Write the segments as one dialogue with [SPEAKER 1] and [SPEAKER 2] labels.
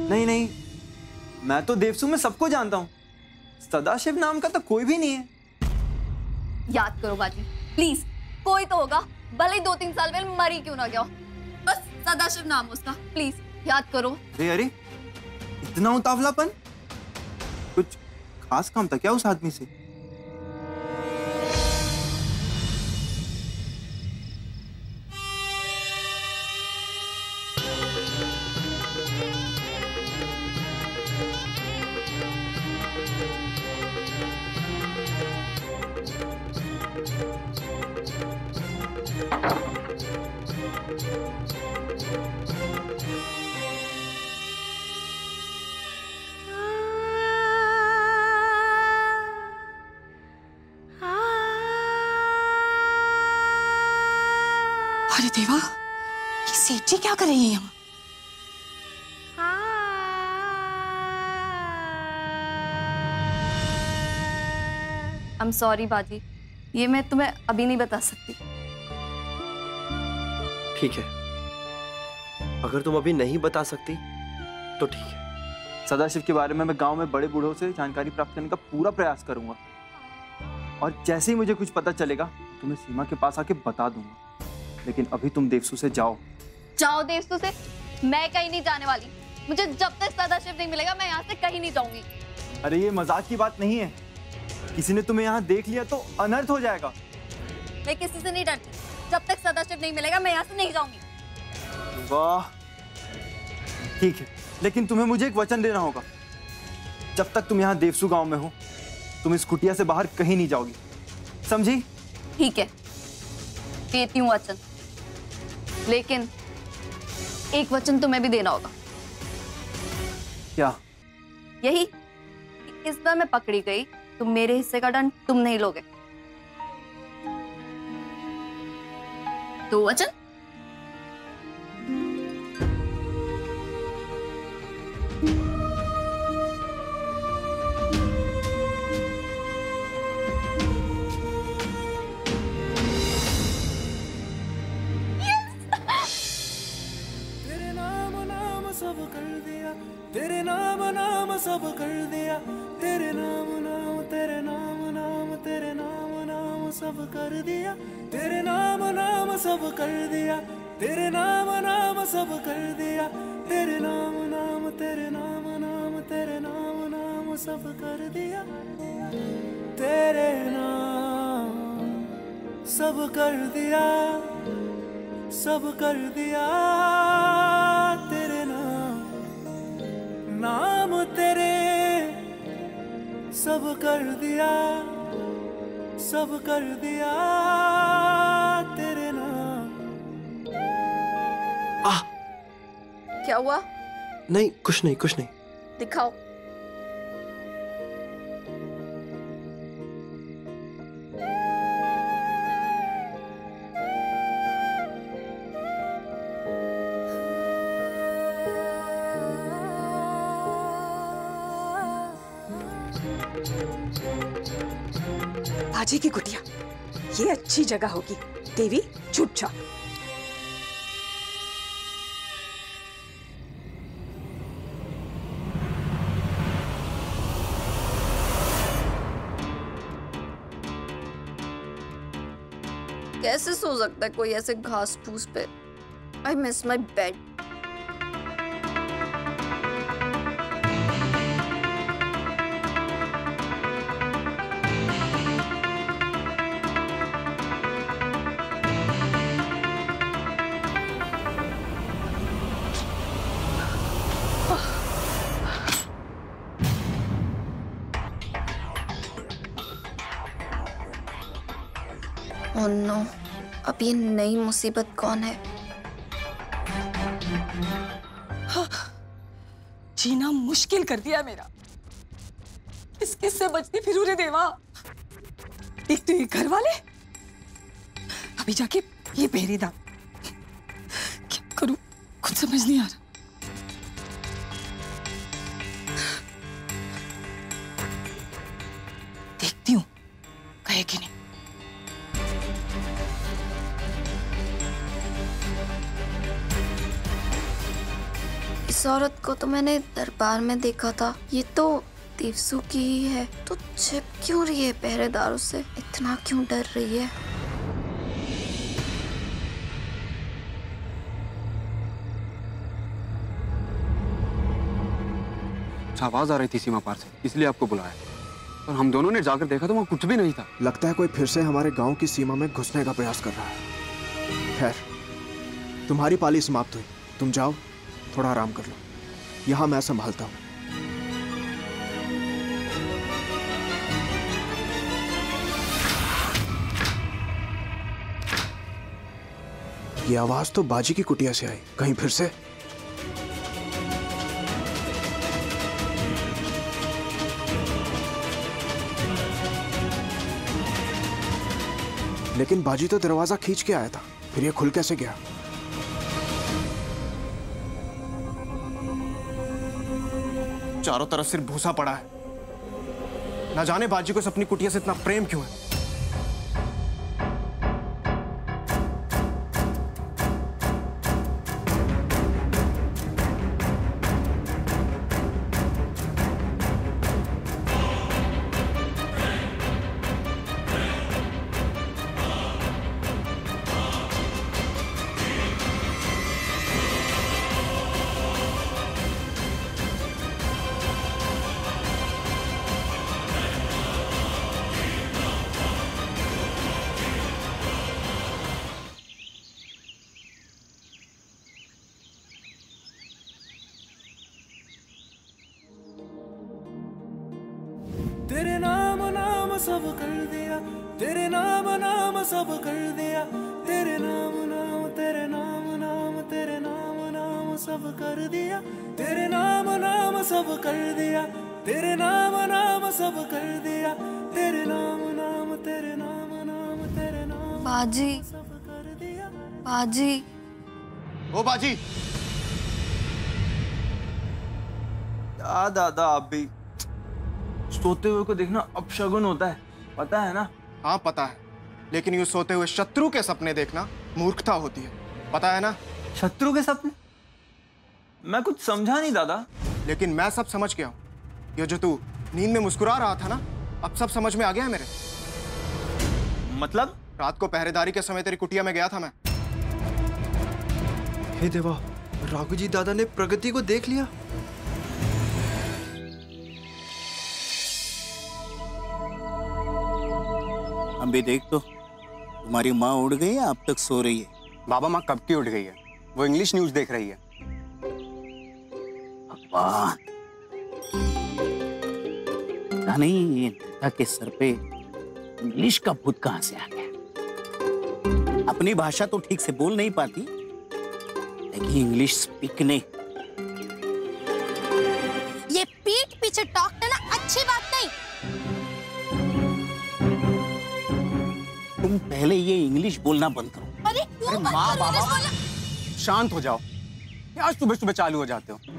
[SPEAKER 1] नहीं नहीं, मैं तो देवसू में सबको जानता हूँ, सदाशिव नाम का तो कोई भी नहीं है।
[SPEAKER 2] याद करो बाजी, प्लीज, कोई तो होगा, भले ही 2-3 साल में मरी क्यों ना गया हो, बस सदाशिव नाम उसका, प्लीज याद करो।
[SPEAKER 1] अरे अरे, इतना उतावलापन? कुछ खास काम था क्या उस आदमी से?
[SPEAKER 3] अरे देवा, ये सेठ जी क्या कर रही है यहाँ?
[SPEAKER 2] I'm sorry बाजी, ये मैं तुम्हें अभी नहीं बता सकती।
[SPEAKER 4] ठीक है, अगर तुम अभी नहीं बता सकती तो ठीक है।
[SPEAKER 1] सदाशिव के बारे में मैं गांव में बड़े बूढ़ों से जानकारी प्राप्त करने का पूरा प्रयास करूंगा, और जैसे ही मुझे कुछ पता चलेगा तो मैं सीमा के पास आके बता दूंगा। लेकिन अभी तुम देवसू से जाओ।
[SPEAKER 2] जाओ देवसू से? मैं कहीं नहीं जाने वाली। मुझे जब तक सदाशिव नहीं मिलेगा मैं यहाँ से कहीं नहीं जाऊंगी।
[SPEAKER 1] अरे ये मजाक की बात नहीं है, किसी ने तुम्हें यहाँ देख लिया तो अनर्थ हो जाएगा।
[SPEAKER 2] मैं किसी से नहीं डरती, जब तक सदाशिव नहीं मिलेगा मैं यहाँ से नहीं जाऊंगी।
[SPEAKER 1] वाह, ठीक है, लेकिन तुम्हें मुझे एक वचन देना होगा। जब तक तुम यहाँ देवसू गांव में हो, तुम इस कुटिया से बाहर कहीं नहीं जाओगी, समझी?
[SPEAKER 2] ठीक है, देती हूँ वचन, लेकिन एक वचन तुम्हें भी देना होगा।
[SPEAKER 1] क्या?
[SPEAKER 2] यही कि इस बार मैं पकड़ी गई तो मेरे हिस्से का दंड तुम नहीं लोगे। तो वचन?
[SPEAKER 5] तेरे नाम नाम सब कर दिया, तेरे नाम नाम तेरे नाम नाम तेरे नाम नाम सब कर दिया, तेरे नाम नाम सब कर दिया, तेरे नाम नाम सब कर दिया, तेरे नाम नाम तेरे नाम नाम तेरे नाम नाम सब कर दिया, तेरे नाम सब कर दिया, सब कर दिया, तेरे नाम तेरे सब कर दिया, सब कर दिया, तेरे नाम।
[SPEAKER 2] क्या हुआ?
[SPEAKER 4] नहीं, कुछ नहीं, कुछ नहीं।
[SPEAKER 2] दिखाओ।
[SPEAKER 3] बाजी की कुटिया, ये अच्छी जगह होगी। देवी, छुप जा।
[SPEAKER 2] कैसे सो सकता है कोई ऐसे घास फूस पे? I miss my bed. Oh no, अब ये नई मुसीबत कौन है?
[SPEAKER 3] जीना मुश्किल कर दिया मेरा। किस किस से बचती फिरूं रे देवा। एक तो ये घर वाले, अभी जाके ये पहरेदार। क्या करूं, कुछ समझ नहीं आ रहा। देखती हूँ कहे कि नहीं।
[SPEAKER 2] औरत को तो मैंने दरबार में देखा था, ये तो देवसू की ही है। तो छिप क्यों रही है पहरेदारों से, इतना क्यों डर रही है?
[SPEAKER 6] आवाज आ रही थी सीमा पार से, इसलिए आपको बुलाया। और हम दोनों ने जाकर देखा तो वहाँ कुछ भी नहीं था।
[SPEAKER 7] लगता है कोई फिर से हमारे गांव की सीमा में घुसने का प्रयास कर रहा है। खैर, तुम्हारी पाली समाप्त हुई, तुम जाओ, थोड़ा आराम कर लो, यहां मैं संभालता हूं। ये आवाज तो बाजी की कुटिया से आई, कहीं फिर से? लेकिन बाजी तो दरवाजा खींच के आया था, फिर ये खुल कैसे गया?
[SPEAKER 8] चारों तरफ सिर्फ भूसा पड़ा है। ना जाने बाजी को अपनी कुटिया से इतना प्रेम क्यों है।
[SPEAKER 5] तेरे नाम नाम सब कर दिया, तेरे नाम नाम सब कर दिया, तेरे नाम नाम तेरे नाम नाम तेरे नाम नाम सब कर दिया, तेरे नाम नाम सब कर दिया, तेरे नाम नाम सब कर दिया, तेरे नाम नाम तेरे नाम नाम तेरे नाम
[SPEAKER 2] बाजी,
[SPEAKER 5] सब कर दिया।
[SPEAKER 2] बाजी,
[SPEAKER 8] ओ बाजी,
[SPEAKER 1] दादा आप भी सोते हुए को देखना अपशगुन होता है, पता है ना?
[SPEAKER 8] हाँ पता है, लेकिन यूं सोते हुए शत्रु के सपने देखना मूर्खता होती है, पता है ना?
[SPEAKER 1] शत्रु के सपने? मैं कुछ समझा नहीं दादा।
[SPEAKER 8] लेकिन मैं सब समझ गया हूं। ये जो तू नींद में मुस्कुरा रहा था ना, अब सब समझ में आ गया है मेरे।
[SPEAKER 1] मतलब?
[SPEAKER 8] रात को पहरेदारी के समय तेरी कुटिया में गया था मैं।
[SPEAKER 4] हे देवा, राघु जी दादा ने प्रगति को देख लिया।
[SPEAKER 9] अभी देख तो, तुम्हारी माँ उड़ गई है, अब तक सो रही है।
[SPEAKER 6] बाबा माँ कब की उठ गई है, वो इंग्लिश न्यूज देख रही है।
[SPEAKER 9] भगवान, पता नहीं ये नेता के सर पे इंग्लिश का भूत कहां से आ गया। अपनी भाषा तो ठीक से बोल नहीं पाती, लेकिन इंग्लिश स्पीक नहीं।
[SPEAKER 10] ये पीठ पीछे टॉकना ना अच्छी बात नहीं।
[SPEAKER 9] तुम पहले ये इंग्लिश बोलना बंद करो।
[SPEAKER 10] अरे क्यों बंद
[SPEAKER 6] माँ
[SPEAKER 10] करो?
[SPEAKER 6] बाबा शांत हो जाओ, क्या सुबह सुबह चालू हो जाते हो?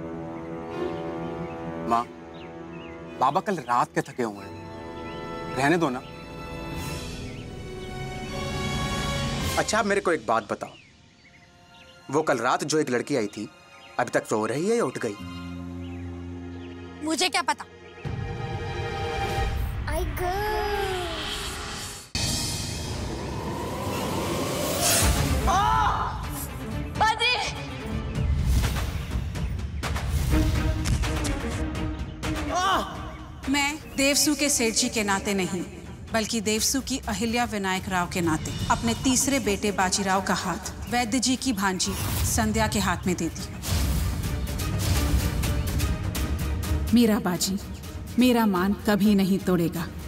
[SPEAKER 6] माँ बाबा कल रात के थके हुए हैं, रहने दो ना।
[SPEAKER 11] अच्छा, आप मेरे को एक बात बताओ, वो कल रात जो एक लड़की आई थी, अभी तक सो रही है या उठ गई?
[SPEAKER 10] मुझे क्या पता। आई
[SPEAKER 2] बाजी,
[SPEAKER 12] मैं देवसू के सेठ जी के नाते नहीं, बल्कि देवसू की अहिल्या विनायक राव के नाते अपने तीसरे बेटे बाजीराव का हाथ वैद्य जी की भांजी संध्या के हाथ में देती हूँ। मेरा बाजी मेरा मान कभी नहीं तोड़ेगा।